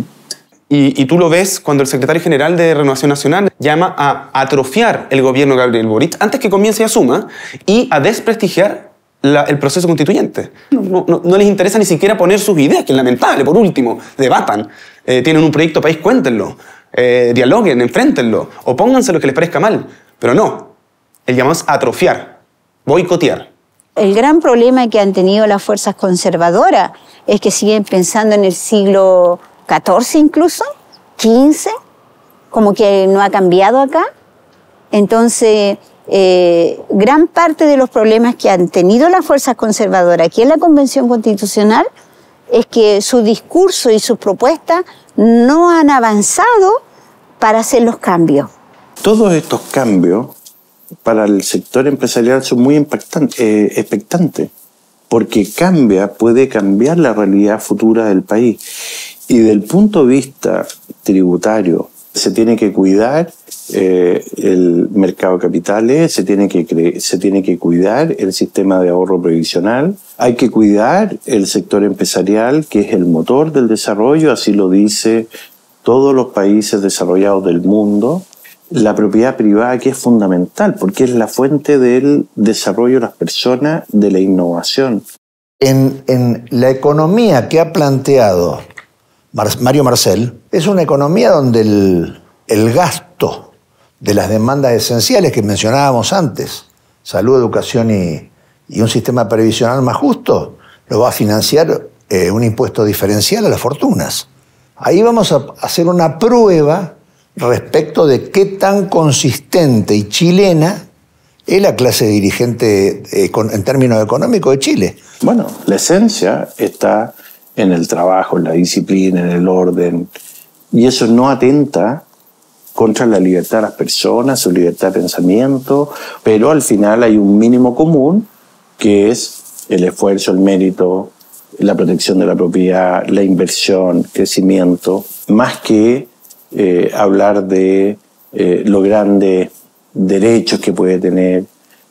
S11: Y, y tú lo ves cuando el secretario general de Renovación Nacional llama a atrofiar el gobierno de Gabriel Boric antes que comience y asuma y a desprestigiar la, el proceso constituyente. No, no, no les interesa ni siquiera poner sus ideas, que es lamentable. Por último, debatan. Eh, tienen un proyecto país, cuéntenlo. Eh, dialoguen, enfréntenlo. O pónganse lo que les parezca mal. Pero no. El llamado es atrofiar, boicotear.
S12: El gran problema que han tenido las fuerzas conservadoras es que siguen pensando en el siglo catorce incluso, quince, como que no ha cambiado acá. Entonces, eh, gran parte de los problemas que han tenido las fuerzas conservadoras aquí en la Convención Constitucional es que su discurso y sus propuestas no han avanzado para hacer los cambios.
S4: Todos estos cambios para el sector empresarial son muy impactantes, eh, expectantes, porque cambia, puede cambiar la realidad futura del país. Y del punto de vista tributario, Se tiene que cuidar eh, el mercado de capitales, se tiene, que se tiene que cuidar el sistema de ahorro previsional, hay que cuidar el sector empresarial, que es el motor del desarrollo, así lo dice todos los países desarrollados del mundo. La propiedad privada, que es fundamental, porque es la fuente del desarrollo de las personas, de la innovación.
S9: En, en la economía que ha planteado Mario Marcel, es una economía donde el, el gasto de las demandas esenciales que mencionábamos antes, salud, educación y, y un sistema previsional más justo, lo va a financiar eh, un impuesto diferencial a las fortunas. Ahí vamos a hacer una prueba respecto de qué tan consistente y chilena es la clase dirigente eh, con, en términos económicos de Chile.
S4: Bueno, la esencia está en el trabajo, en la disciplina, en el orden, y eso no atenta contra la libertad de las personas, su libertad de pensamiento, pero al final hay un mínimo común que es el esfuerzo, el mérito, la protección de la propiedad, la inversión, crecimiento, más que eh, hablar de eh, los grandes derechos que puede tener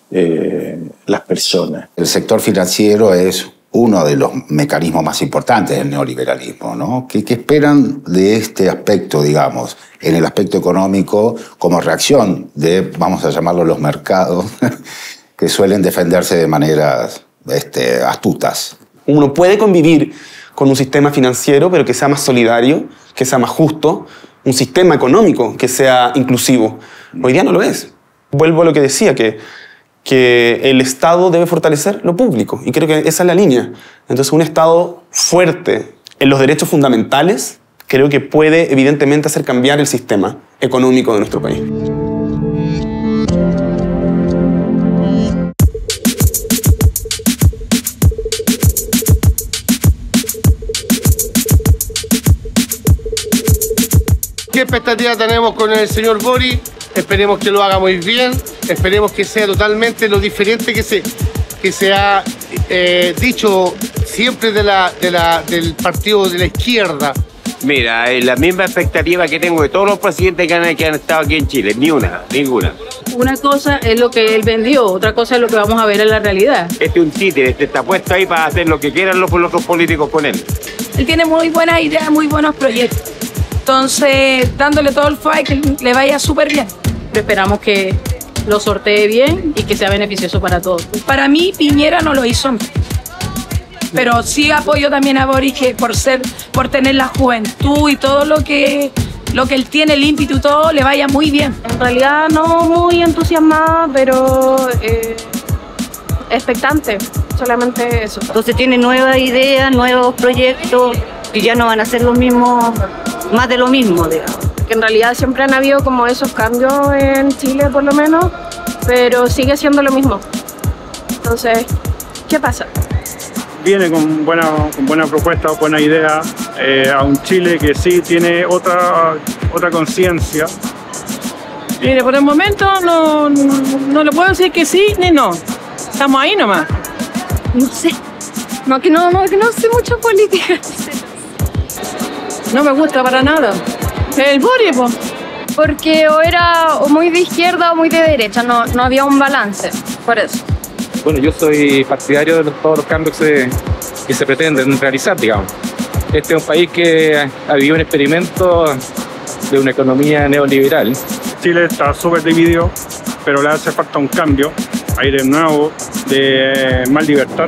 S4: eh, las personas.
S15: El sector financiero es uno de los mecanismos más importantes del neoliberalismo, ¿no? ¿Qué, qué esperan de este aspecto, digamos, en el aspecto económico, como reacción de, vamos a llamarlo, los mercados, que suelen defenderse de maneras este, astutas?
S11: Uno puede convivir con un sistema financiero, pero que sea más solidario, que sea más justo, un sistema económico que sea inclusivo. Hoy día no lo es. Vuelvo a lo que decía, que, que el Estado debe fortalecer lo público, y creo que esa es la línea. Entonces, un Estado fuerte en los derechos fundamentales creo que puede evidentemente hacer cambiar el sistema económico de nuestro país.
S2: ¿Qué expectativa tenemos con el señor Boric? Esperemos que lo haga muy bien, esperemos que sea totalmente lo diferente que se, que se ha eh, dicho siempre de la, de la, del partido de la izquierda.
S5: Mira, es la misma expectativa que tengo de todos los presidentes que han, que han estado aquí en Chile, ni una, ninguna.
S7: Una cosa es lo que él vendió, otra cosa es lo que vamos a ver en la realidad.
S5: Este es un títere, este está puesto ahí para hacer lo que quieran los, los otros políticos con él.
S7: Él tiene muy buenas ideas, muy buenos proyectos. Entonces, dándole todo el fight, que le vaya súper bien. Pero esperamos que lo sortee bien y que sea beneficioso para todos. Para mí, Piñera no lo hizo, pero sí apoyo también a Boric por ser, por tener la juventud y todo lo que, lo que él tiene, el ímpetu y todo, le vaya muy bien.
S10: En realidad no muy entusiasmada, pero eh, expectante, solamente eso.
S12: Entonces tiene nuevas ideas, nuevos proyectos que ya no van a ser los mismos, más de lo mismo, digamos.
S10: Que en realidad siempre han habido como esos cambios en Chile por lo menos, pero sigue siendo lo mismo. Entonces, ¿qué pasa?
S3: Viene con buena, con buena propuesta, buena idea, eh, a un Chile que sí tiene otra, otra conciencia.
S7: Mire, por el momento no, no, no le puedo decir que sí ni no. Estamos ahí nomás.
S10: No sé. No, que no, no, que no sé mucho política.
S7: No me gusta para nada. El Boric, po.
S10: Porque o era o muy de izquierda o muy de derecha, no, no había un balance, por eso.
S6: Bueno, yo soy partidario de los, todos los cambios que se, que se pretenden realizar, digamos. Este es un país que ha vivido un experimento de una economía neoliberal.
S3: Chile está súper dividido, pero le hace falta un cambio, aire nuevo, de más libertad.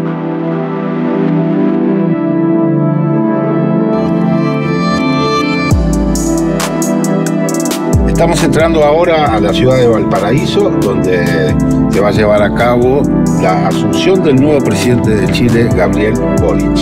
S15: Estamos entrando ahora a la ciudad de Valparaíso, donde se va a llevar a cabo la asunción del nuevo presidente de Chile, Gabriel Boric.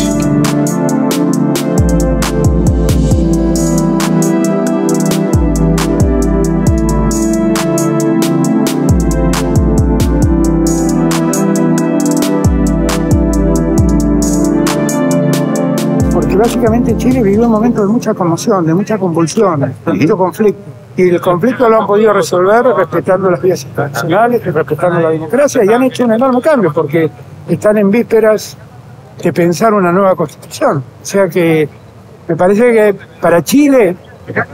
S21: Porque básicamente Chile vivió un momento de mucha conmoción, de mucha convulsión, de mucho conflicto. Y el conflicto lo han podido resolver respetando las vías internacionales, respetando la democracia, y han hecho un enorme cambio porque están en vísperas de pensar una nueva constitución. O sea que me parece que para Chile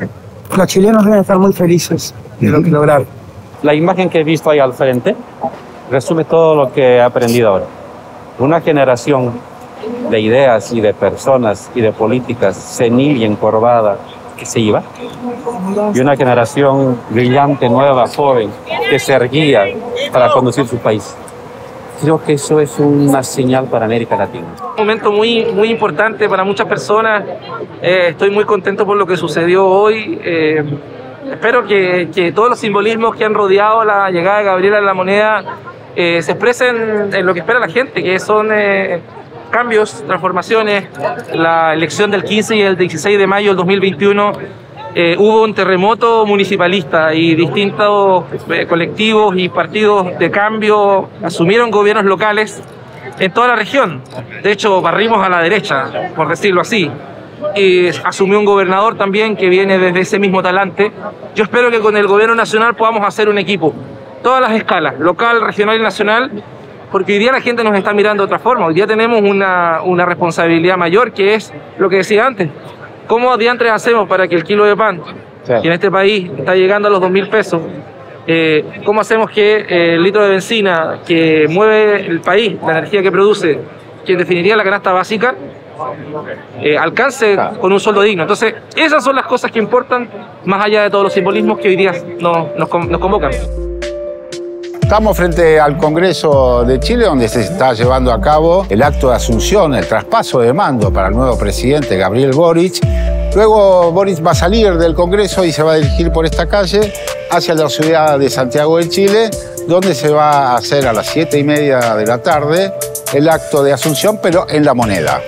S21: los chilenos deben estar muy felices de lo que lograron.
S16: La imagen que he visto ahí al frente resume todo lo que he aprendido ahora. Una generación de ideas y de personas y de políticas senil y encorvada que se iba, y una generación brillante, nueva, joven, que se erguía para conducir su país. Creo que eso es una señal para América Latina.
S22: Un momento muy, muy importante para muchas personas. Eh, estoy muy contento por lo que sucedió hoy. Eh, espero que, que todos los simbolismos que han rodeado la llegada de Gabriela en la Moneda eh, se expresen en lo que espera la gente, que son eh, cambios, transformaciones. La elección del quince y el dieciséis de mayo del dos mil veintiuno eh, hubo un terremoto municipalista y distintos eh, colectivos y partidos de cambio asumieron gobiernos locales en toda la región. De hecho, barrimos a la derecha, por decirlo así. Y asumió un gobernador también que viene desde ese mismo talante. Yo espero que con el gobierno nacional podamos hacer un equipo, todas las escalas, local, regional y nacional, porque hoy día la gente nos está mirando de otra forma. Hoy día tenemos una, una responsabilidad mayor, que es lo que decía antes. ¿Cómo diantres hacemos para que el kilo de pan, sí, que en este país está llegando a los dos mil pesos, eh, cómo hacemos que eh, el litro de benzina que mueve el país, la energía que produce, que definiría la canasta básica, eh, alcance con un sueldo digno? Entonces, esas son las cosas que importan, más allá de todos los simbolismos que hoy día nos, nos, nos convocan.
S15: Estamos frente al Congreso de Chile, donde se está llevando a cabo el acto de asunción, el traspaso de mando para el nuevo presidente Gabriel Boric. Luego Boric va a salir del Congreso y se va a dirigir por esta calle hacia la ciudad de Santiago de Chile, donde se va a hacer a las siete y media de la tarde el acto de asunción, pero en La Moneda.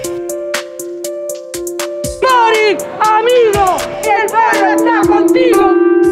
S23: Boric, amigo, el pueblo está contigo.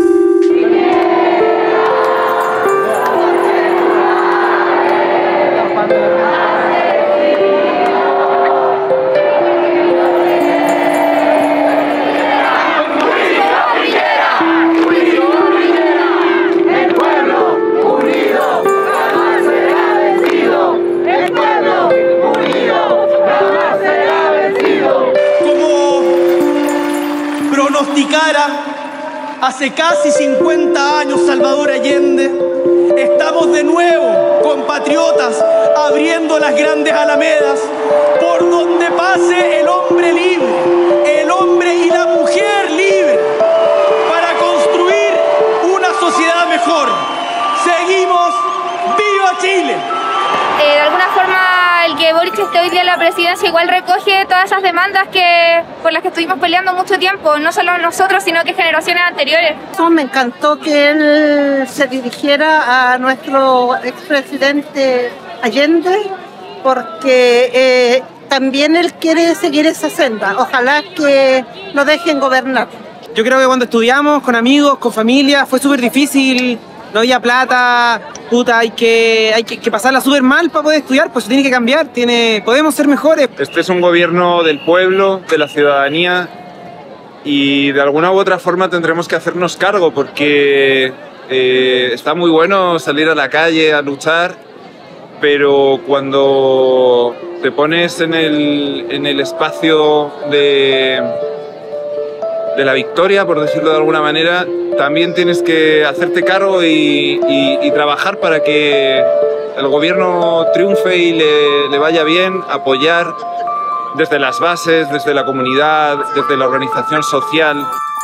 S8: Hace casi cincuenta años, Salvador Allende, estamos de nuevo, compatriotas, abriendo las grandes alamedas por donde pase el hombre libre, el hombre y la mujer libre, para construir una sociedad mejor. Seguimos, ¡viva Chile!
S10: Eh, de alguna forma, el que Boric esté hoy día en la presidencia igual recoge todas esas demandas que, por las que estuvimos peleando mucho tiempo, no solo nosotros, sino que generaciones anteriores.
S24: Me encantó que él se dirigiera a nuestro expresidente Allende, porque eh, también él quiere seguir esa senda. Ojalá que lo dejen gobernar.
S25: Yo creo que cuando estudiamos con amigos, con familia, fue súper difícil. No había plata, puta, hay que, hay que, que pasarla súper mal para poder estudiar, pues tiene que cambiar, tiene, podemos ser mejores.
S3: Este es un gobierno del pueblo, de la ciudadanía, y de alguna u otra forma tendremos que hacernos cargo, porque eh, está muy bueno salir a la calle a luchar, pero cuando te pones en el, en el espacio de, de la victoria, por decirlo de alguna manera, también tienes que hacerte cargo y, y, y trabajar para que el gobierno triunfe y le, le vaya bien, apoyar desde las bases, desde la comunidad, desde la organización social.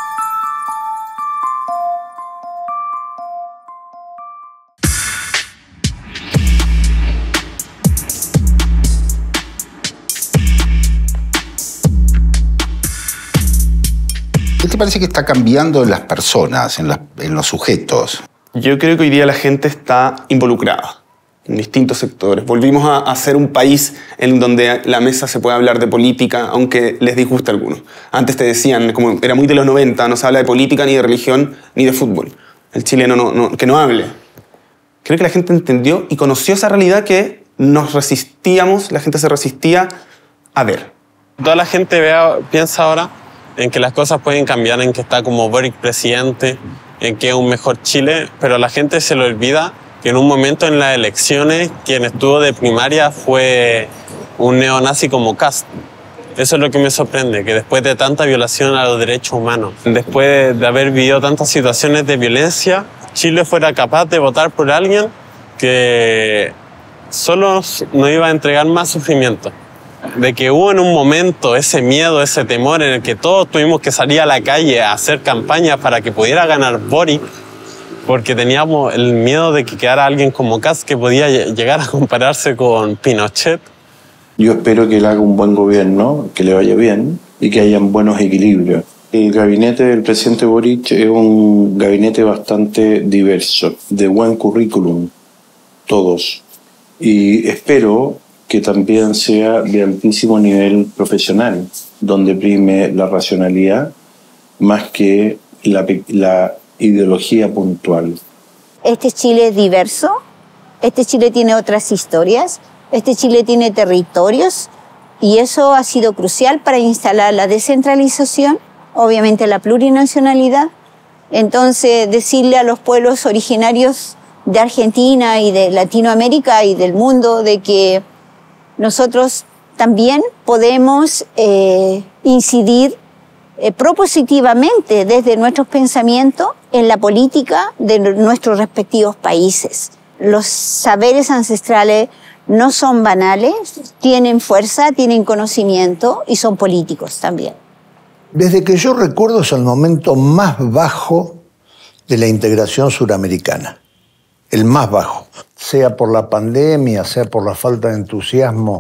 S15: ¿Qué te parece que está cambiando en las personas, en, las, en los sujetos?
S11: Yo creo que hoy día la gente está involucrada en distintos sectores. Volvimos a, a ser un país en donde la mesa se puede hablar de política, aunque les disguste a algunos. Antes te decían, como era muy de los noventa, no se habla de política, ni de religión, ni de fútbol. El chileno no, no, que no hable. Creo que la gente entendió y conoció esa realidad que nos resistíamos, la gente se resistía a ver.
S1: Toda la gente vea, piensa ahora en que las cosas pueden cambiar, en que está como Boric presidente, en que es un mejor Chile, pero a la gente se le olvida que en un momento en las elecciones quien estuvo de primaria fue un neonazi como Kast. Eso es lo que me sorprende, que después de tanta violación a los derechos humanos, después de haber vivido tantas situaciones de violencia, Chile fuera capaz de votar por alguien que solo nos iba a entregar más sufrimiento. De que hubo en un momento ese miedo, ese temor en el que todos tuvimos que salir a la calle a hacer campañas para que pudiera ganar Boric, porque teníamos el miedo de que quedara alguien como Kast que podía llegar a compararse con Pinochet.
S4: Yo espero que él haga un buen gobierno, que le vaya bien y que hayan buenos equilibrios. El gabinete del presidente Boric es un gabinete bastante diverso, de buen currículum, todos. Y espero que también sea de altísimo nivel profesional, donde prime la racionalidad más que la, la ideología puntual.
S12: Este Chile es diverso, este Chile tiene otras historias, este Chile tiene territorios y eso ha sido crucial para instalar la descentralización, obviamente la plurinacionalidad. Entonces, decirle a los pueblos originarios de Argentina y de Latinoamérica y del mundo de que nosotros también podemos eh, incidir eh, propositivamente desde nuestros pensamientos en la política de nuestros respectivos países. Los saberes ancestrales no son banales, tienen fuerza, tienen conocimiento y son políticos también.
S9: Desde que yo recuerdo es el momento más bajo de la integración suramericana. El más bajo, sea por la pandemia, sea por la falta de entusiasmo,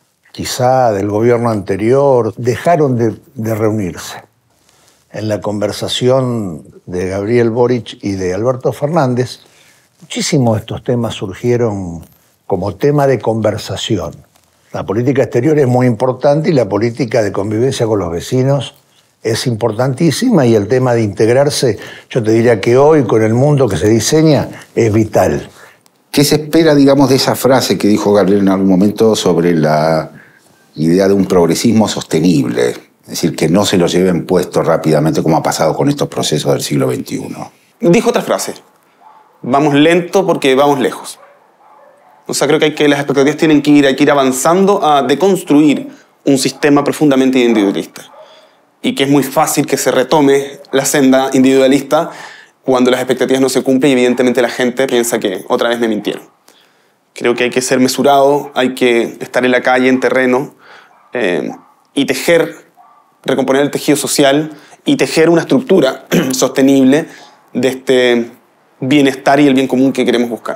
S9: quizá del gobierno anterior, dejaron de, de reunirse. En la conversación de Gabriel Boric y de Alberto Fernández, muchísimos de estos temas surgieron como tema de conversación. La política exterior es muy importante y la política de convivencia con los vecinos es importantísima y el tema de integrarse, yo te diría que hoy con el mundo que se diseña es vital.
S15: ¿Qué se espera, digamos, de esa frase que dijo Gabriel en algún momento sobre la idea de un progresismo sostenible? Es decir, que no se lo lleven puesto rápidamente como ha pasado con estos procesos del siglo veintiuno.
S11: Dijo otra frase: vamos lento porque vamos lejos. O sea, creo que, hay que las expectativas tienen que ir, hay que ir avanzando a deconstruir un sistema profundamente individualista. Y que es muy fácil que se retome la senda individualista cuando las expectativas no se cumplen y evidentemente la gente piensa que otra vez me mintieron. Creo que hay que ser mesurado, hay que estar en la calle, en terreno, eh, y tejer, recomponer el tejido social y tejer una estructura sostenible de este bienestar y el bien común que queremos buscar.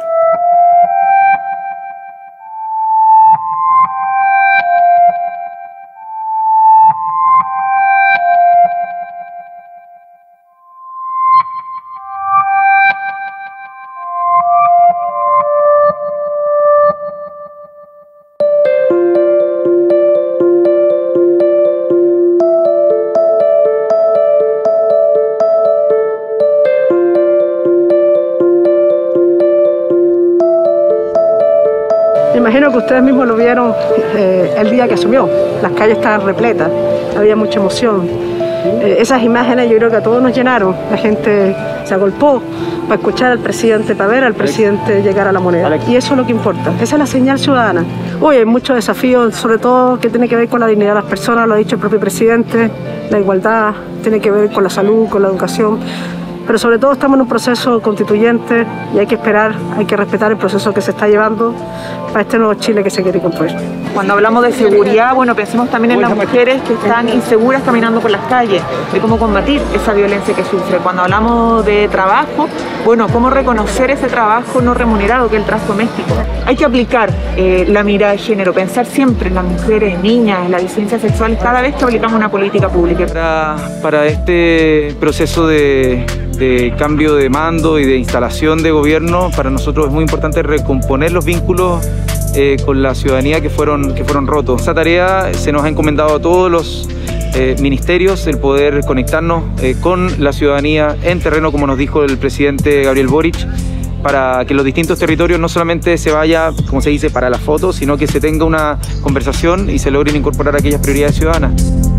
S13: Imagino que ustedes mismos lo vieron eh, el día que asumió. Las calles estaban repletas, había mucha emoción. Eh, esas imágenes yo creo que a todos nos llenaron. La gente se agolpó para escuchar al presidente, para ver al presidente llegar a La Moneda. Y eso es lo que importa, esa es la señal ciudadana. Hoy hay muchos desafíos, sobre todo que tiene que ver con la dignidad de las personas, lo ha dicho el propio presidente, la igualdad, tiene que ver con la salud, con la educación. Pero sobre todo estamos en un proceso constituyente y hay que esperar, hay que respetar el proceso que se está llevando para este nuevo Chile que se quiere construir.
S14: Cuando hablamos de seguridad, bueno, pensemos también en las mujeres que están inseguras caminando por las calles, de cómo combatir esa violencia que sufre. Cuando hablamos de trabajo, bueno, cómo reconocer ese trabajo no remunerado que es el trabajo doméstico. Hay que aplicar eh, la mirada de género, pensar siempre en las mujeres, niñas, en la disidencia sexual, cada vez que aplicamos una política pública.
S22: Para, para este proceso de, de cambio de mando y de instalación de gobierno, para nosotros es muy importante recomponer los vínculos eh, con la ciudadanía que fueron, que fueron rotos. Esa tarea se nos ha encomendado a todos los eh, ministerios, el poder conectarnos eh, con la ciudadanía en terreno, como nos dijo el presidente Gabriel Boric, para que los distintos territorios no solamente se vaya, como se dice, para la foto, sino que se tenga una conversación y se logren incorporar aquellas prioridades ciudadanas.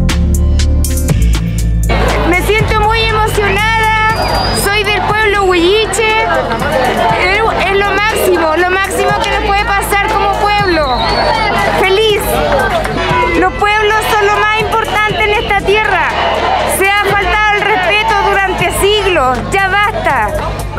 S17: Me siento muy emocionada, soy del pueblo huilliche, es lo máximo, lo máximo que nos puede pasar como pueblo. Feliz, los pueblos son lo máximo.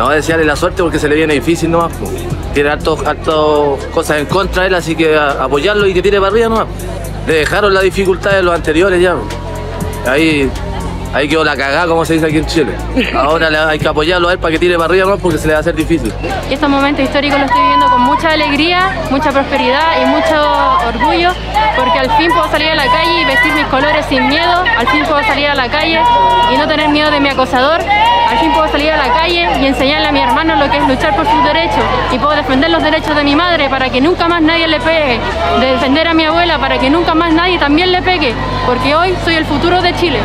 S22: No, desearle la suerte porque se le viene difícil nomás. Pues. Tiene hartas cosas en contra de él, así que a, apoyarlo y que tire para arriba nomás. Le dejaron la dificultad de los anteriores ya. Ahí, ahí quedó la cagada, como se dice aquí en Chile. Ahora le, hay que apoyarlo a él para que tire para arriba nomás porque se le va a hacer difícil.
S2: Estos momentos históricos los estoy viviendo con mucha alegría, mucha prosperidad y mucho orgullo, porque al fin puedo salir a la calle y vestir mis colores sin miedo, al fin puedo salir a la calle y no tener miedo de mi acosador, al fin puedo salir a la calle y enseñarle a mi hermano lo que es luchar por sus derechos, y puedo defender los derechos de mi madre para que nunca más nadie le pegue, de defender a mi abuela para que nunca más nadie también le pegue, porque hoy soy el futuro de Chile.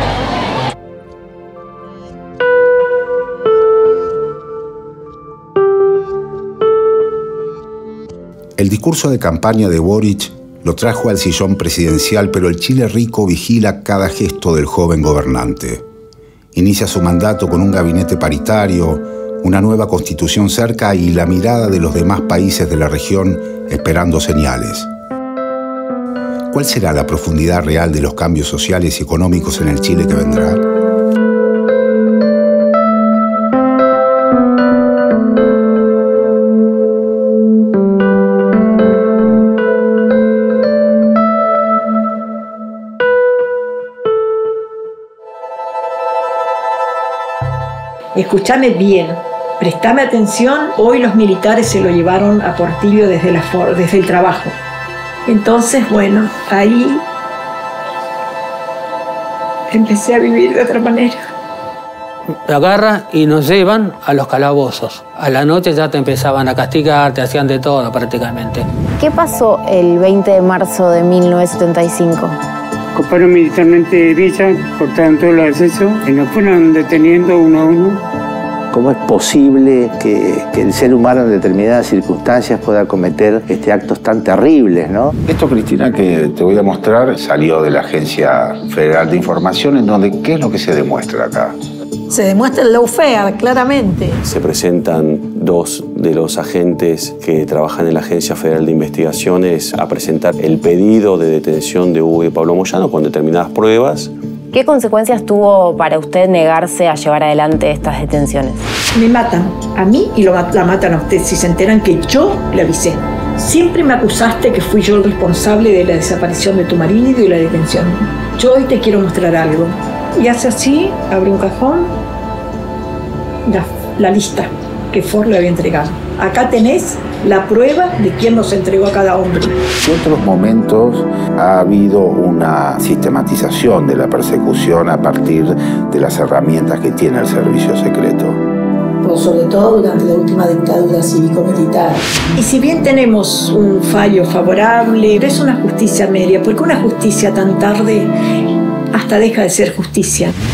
S15: El discurso de campaña de Boric lo trajo al sillón presidencial, pero el Chile rico vigila cada gesto del joven gobernante. Inicia su mandato con un gabinete paritario, una nueva constitución cerca y la mirada de los demás países de la región esperando señales. ¿Cuál será la profundidad real de los cambios sociales y económicos en el Chile que vendrá?
S5: Escúchame bien, prestame atención. Hoy los militares se lo llevaron a Portillo desde, la, desde el trabajo. Entonces, bueno, ahí empecé a vivir de otra manera.
S18: Te agarran y nos llevan a los calabozos. A la noche ya te empezaban a castigar, te hacían de todo prácticamente.
S19: ¿Qué pasó el veinte de marzo de mil novecientos setenta y cinco?
S21: Ocuparon militarmente Villa, cortaron todo el acceso y nos fueron deteniendo uno a uno.
S4: ¿Cómo es posible que, que el ser humano en determinadas circunstancias pueda cometer este, actos tan terribles, ¿no?
S15: Esto, Cristina, que te voy a mostrar, salió de la Agencia Federal de Información, en donde, ¿qué es lo que se demuestra acá?
S5: Se demuestra el lawfare, claramente.
S20: Se presentan dos de los agentes que trabajan en la Agencia Federal de Investigaciones a presentar el pedido de detención de Hugo y Pablo Moyano con determinadas pruebas.
S19: ¿Qué consecuencias tuvo para usted negarse a llevar adelante estas detenciones?
S5: Me matan a mí y lo, la matan a usted si se enteran que yo le avisé. Siempre me acusaste que fui yo el responsable de la desaparición de tu marido y de la detención. Yo hoy te quiero mostrar algo. Y hace así, abre un cajón, la, la lista que Ford le había entregado. Acá tenés la prueba de quién nos entregó a cada hombre.
S15: En otros momentos ha habido una sistematización de la persecución a partir de las herramientas que tiene el servicio secreto.
S5: Pero sobre todo durante la última dictadura cívico-militar. Y si bien tenemos un fallo favorable, es una justicia media, porque una justicia tan tarde hasta deja de ser justicia.